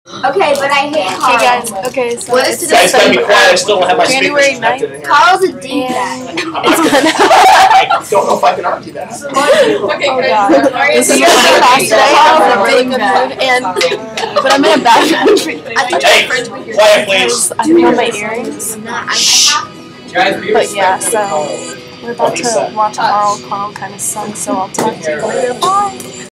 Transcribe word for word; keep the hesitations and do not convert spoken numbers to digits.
Okay, but I hate Carl. Hey guys, okay, so What is it's today? Guys, gotta be quiet. I still don't have my January speakers ninth. connected. Carl's a d-bag. And I'm it's not gonna. I don't know if I can argue that. Oh god. This is my class today. I'm in a really good mood, and but I'm in a bad mood Hey, quiet please. because I feel my earrings. But yeah, so we're about to watch Carl. Carl kind of sucks, so I'll talk to you later. Bye.